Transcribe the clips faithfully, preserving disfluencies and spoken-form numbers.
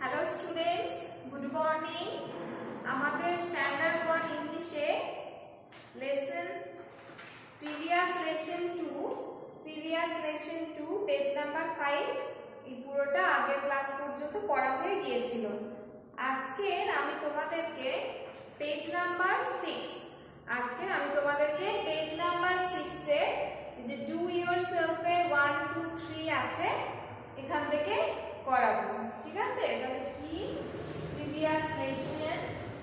Hello students, good morning. আমাদের standard one ইংলিশে lesson previous lesson two previous lesson two page number five এই পুরোটা আগের class পর্যন্ত পড়া হয়ে গিয়েছিল। আজকে আমি তোমাদেরকে পেজ নাম্বার সিক্স আজকে আমি তোমাদেরকে পেজ নাম্বার সিক্স এর যে ডু ইয়োর সেলফের ওয়ান টু থ্রি আছে এখান থেকে করাবো, ঠিক আছে? তাহলে কি previous lesson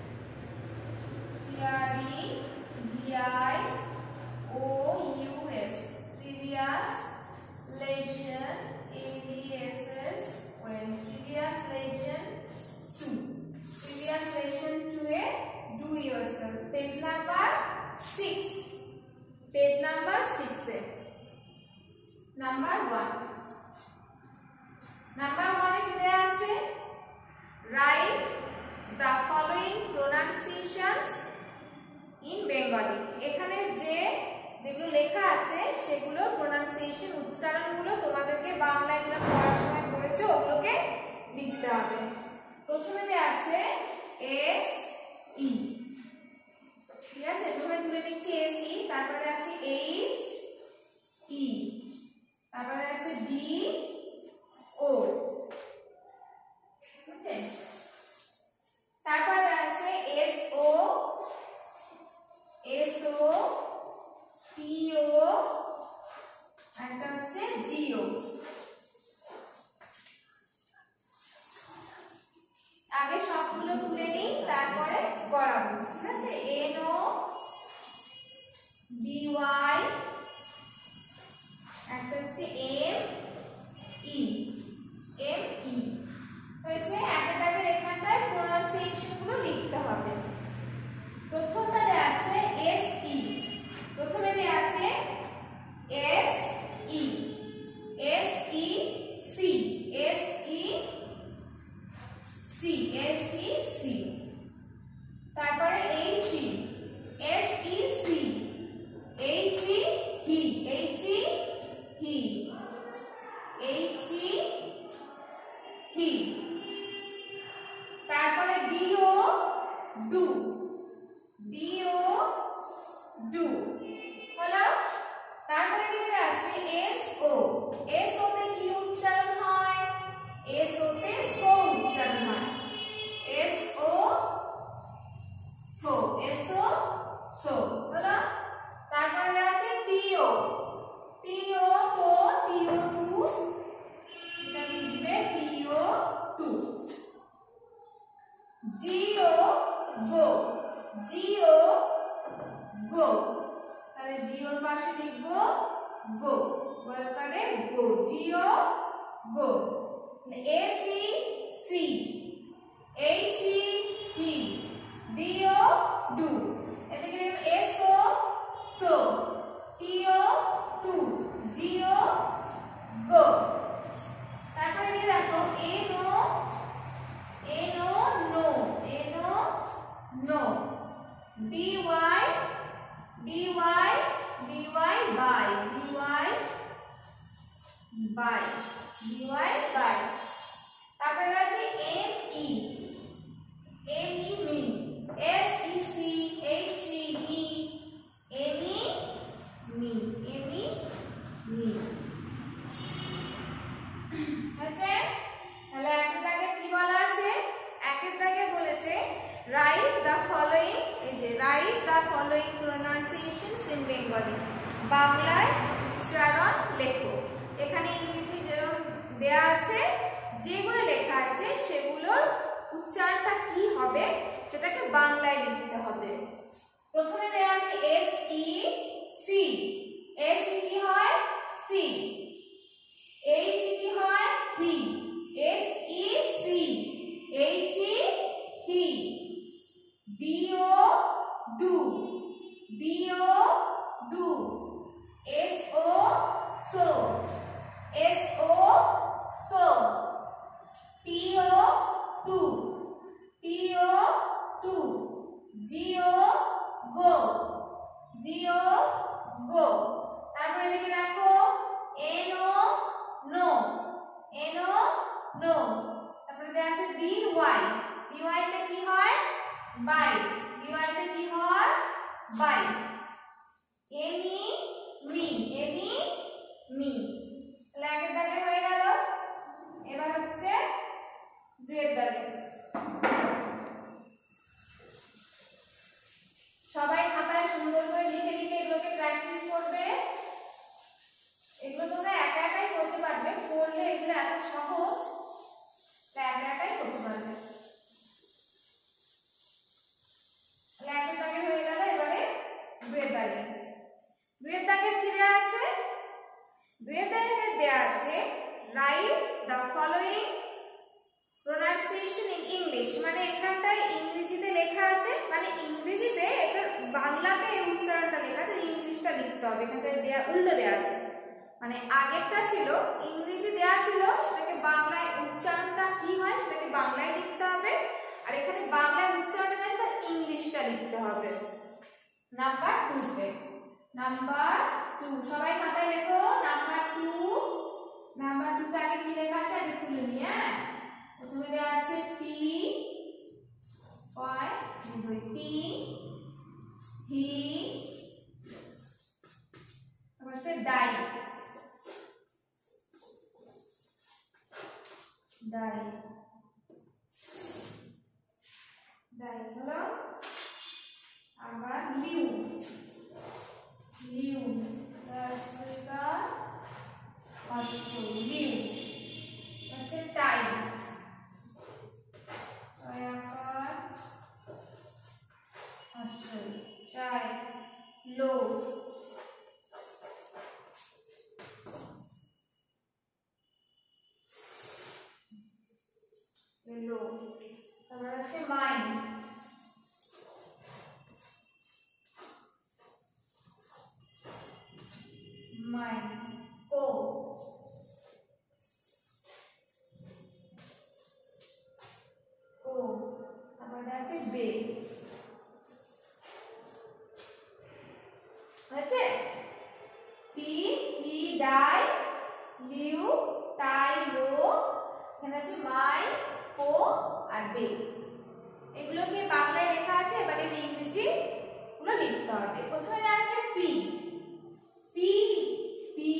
TRE VI O US previous lesson ADSS ওয়েন previous lesson two previous lesson two এ do yourself page number six page number six এ নাম্বার ওয়ান নাম্বার ওয়ানে কি দেয়া আছে? Write the following pronunciations in Bengali. এখানে যে যেগুলো লেখা আছে সেগুলো প্রোনাউন্সিয়েশন উচ্চারণগুলো তোমাদেরকে বাংলায় যেটা পড়ার সময় পড়েছো ওগুলোকে লিখতে হবে। প্রথমে দেয়া আছে এস ই, ঠিক আছে? প্রথমে তুলে নিচ্ছি এস ই, তারপরে আছে এইচ ই, তারপরে আছে ডি ও, ঠিক আছে? তারপরে আছে এস ও এস ও টি ও একটা হচ্ছে জি ও। আগে সবগুলো তুলে নিই তারপরে পড়াবো, ঠিক আছে? এন ও বি ওয়াই একটা হচ্ছে এম ই এম ই হয়েছে। একটা দাগের এখানটায় প্রোনাউন্সিয়েশন গুলো লিখতে হবে। প্রথমটা দেয়া আছে এস ই, প্রথমে দেয়া আছে S E S E C S E C S E C, তারপরে H E S E C H E he H E he H E he, তারপরে D O do D O do হলো। তারপরে কি আছে S ও S ও তে কি উচ্চারণ হয়? এস ও তে সো উচ্চারণ হয়। S O so S O so হলো। তারপরে আছে টি ও টি ও তো টি ও টু, এটা লিখবে টি O to. G O go G O গো, তাহলে জি ওর পাশে লিখবো গো, ওখানে go G O go. S E C H E he D O do, এদিকে S O so T O to G O go. তারপরে দিয়ে দেখো N O N O no N O no B Y B Y B Y by B Y by B Y by. তারপরে আছে M E M E me S E C H E E M E me M E me, আছে? তাহলে একের দাগে কি বলা আছে? একের দাগে বলেছে রাইট দ্য ফলোইং, এই যে write the following pronunciations in Bengali, বাংলায় উচ্চারণ লেখো। এখানে ইংলিশে যেরকম দেয়া আছে যেগুলো লেখা আছে সেগুলোর উচ্চারণটা কি হবে সেটাকে বাংলায় লিখতে হবে। প্রথমে দেয়া আছে এস ই সি এস ই কি হয়? সি। এইচ ই কি হয়? He S E C H E he. D O do D O do S O so S O so. T O to T O to G O go G O go. তারপরে এদিকে দেখো N O no N O no, তারপরে দেয়া আছে B Y, B Y তে কি হয় by, B Y তে কি হয় by, M E me, M E me, তাহলে একের দাগে হয়ে গেল। এবার হচ্ছে দুইয়ের দাগে, সবাই খাতায় সুন্দর করে লিখে লিখে এগুলোকে প্র্যাকটিস করবে। এগুলো তোমরা একা একাই করতে পারবে, করলে এগুলো এত সহজ একা একাই করতে পারবে। একের দাগে হয়ে গেল। এবারে দুইয়ের দাগে, দুইয়ের দাগে কি দেয়া আছে, দুইয়ের দাগে দেয়া আছে write the following pronunciation in English, মানে এখানটায় ইংরেজিতে লেখা আছে, মানে ইংরেজিতে এটা বাংলাতে এর উচ্চারণটা লেখা আছে, ইংলিশটা লিখতে হবে। এখানটায় দেয়া উল্টো দেয়া আছে, মানে আগেরটা ছিল ইংরেজি দেয়া ছিল, সেটাকে বাংলায় উচ্চারণটা কি হয় সেটাকে বাংলায় লিখতে হবে, আর এখানে বাংলায় উচ্চারণটা দেয়া আছে তার ইংলিশটা লিখতে হবে। নাম্বার টু তে, নাম্বার টু সবাই খাতায় লেখো। নাম্বার টু, নাম্বার টু তে আগে কি লেখা আছে আগে তুলে নিই। হ্যাঁ, প্রথমে দেওয়া আছে পি কয় দুই, পি হি, তারপর হচ্ছে ডাই, ডাই, ডাই হলো। আবার লিউ, লিউ লিউ হচ্ছে টাই, চাই, লো, লো, তারপর হচ্ছে মাই, মাই, কো, কো, তারপরে আছে বে, হচ্ছে P he die, lie tie, low, এখানে আছে মাই, কো আর বে। এগুলোকে বাংলায় লেখা আছে, এবারে ইংরেজি গুলো লিখতে হবে। প্রথমে আছে P, P P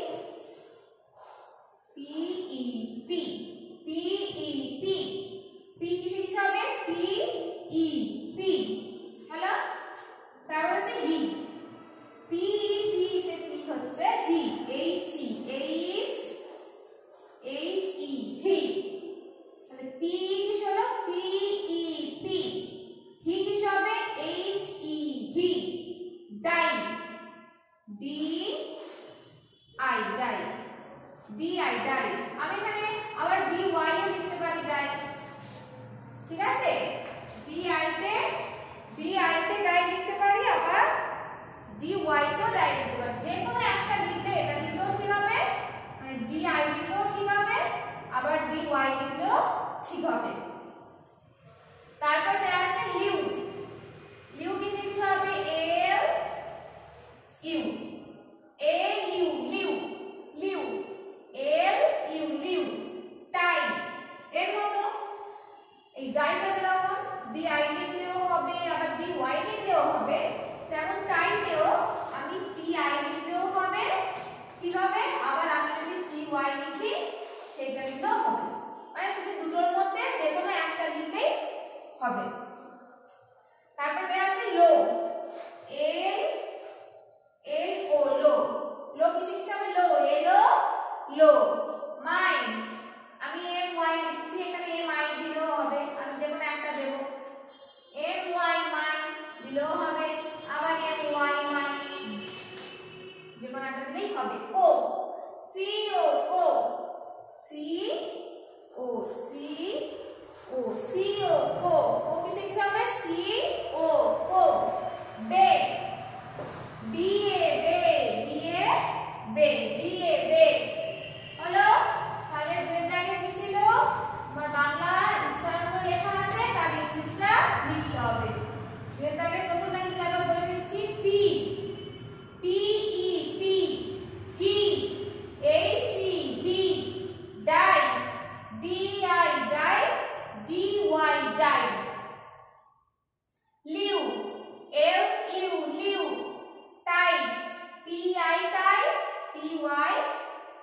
P E P, P E P, P কিসে কিসে হবে পি ই পি, হ্যালো। তারপর হচ্ছে হি, পি পি তে কি হচ্ছে he, H E, H H E he, তাহলে পি কিসে হলো পি ই পি, হি কিসে হবে H E he, die, D I, die, D I, die. আমি এখানে আবার ডি ওয়াই ও লিখতে পারি, ডাই, ঠিক আছে। ডি আই তে, ডি আই তে ডাই লিখতে পারি, আবার ডি ওয়াই তেও ডাই লিখতে পারি। যে কোনো একটা লিখলে এটা লিখলেও ঠিক হবে, মানে ডি আই লিখলেও ঠিক হবে, আবার ডি ওয়াই লিখলেও ঠিক হবে। তারপর দেয়া আছে লিউ, লিউ কিসে কিসে হবে L U, L U lie, lie L U lie, tie এর মতো এই ডাইটা যেরকম ডি আই লিখলেও হবে, আবার ডি ওয়াই লিখলেও হবে, তেমন টাইতেও আমি টি আই লিখলেও হবে, কি হবে, আবার আমি যদি টি ওয়াই লিখি সেটা লিখলেও হবে, মানে তুমি দুটোর মধ্যে যে কোনো একটা লিখলেই হবে। তারপর দেয়া আছে লো, এল এল ও, লো, লো কিসে কিসে হবে লো, এলো লো, মাই, আমি এম ওয়াই লিখছি, এখানে এম আই দিলেও হবে, আমি যে কোনো একটা দেব, এম ওয়াই মাই দিলেও হবে, আবার এম ওয়াই মাই যে কোনো একটা দিলেই হবে। Co, C O, co, C O, C O, C O, co, co কিসে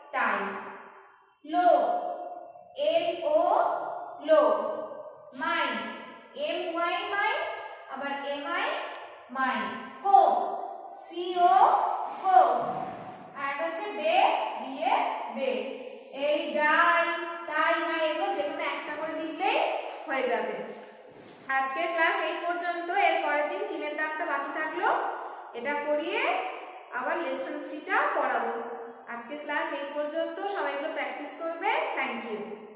tie. Low, L O low. My, M Y my, আবার M I my. Co, C O co. আর হচ্ছে বে, বি এ বে। এই die, টাই, মাই এগুলো যে কোনো একটা করে লিখলেই হয়ে যাবে। আজকের ক্লাস এই পর্যন্ত। এর পরের দিন তিনের দাগটা বাকি থাকলো, এটা করিয়ে আবার লেসন থ্রিটা পড়াবো। আজকের ক্লাস এই পর্যন্ত। সবাই এগুলো প্র্যাকটিস করবে। Thank you.